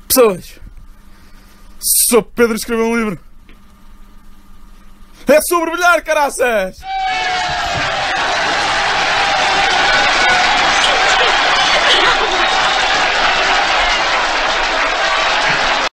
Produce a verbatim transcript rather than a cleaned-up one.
Pessoas, sou Pedro escreveu um livro. É sobre brilhar, caraças!